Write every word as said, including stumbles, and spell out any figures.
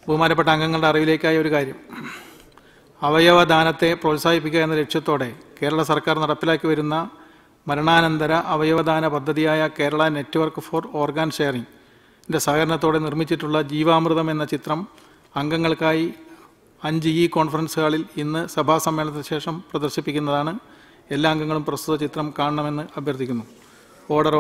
ബഹുമാനപ്പെട്ട അംഗങ്ങളുടെ അറിവിലേക്കായ ഒരു കാര്യം, അവയവദാനത്തെ പ്രോത്സാഹിപ്പിക്കുക എന്ന ലക്ഷ്യത്തോടെ കേരള സർക്കാർ നടപ്പിലാക്കി വരുന്ന മരണാനന്തര അവയവദാന പദ്ധതിയായ കേരള നെറ്റ്വർക്ക് ഫോർ ഓർഗാൻ ഷെയറിംഗിൻ്റെ സഹകരണത്തോടെ നിർമ്മിച്ചിട്ടുള്ള ജീവാമൃതം എന്ന ചിത്രം അംഗങ്ങൾക്കായി അഞ്ച് ഇ കോൺഫറൻസ് ഹാളിൽ ഇന്ന് സഭാ സമ്മേളനത്തിന് ശേഷം പ്രദർശിപ്പിക്കുന്നതാണ്. എല്ലാ അംഗങ്ങളും പ്രസ്തുത ചിത്രം കാണണമെന്ന് അഭ്യർത്ഥിക്കുന്നു. ഓർഡർ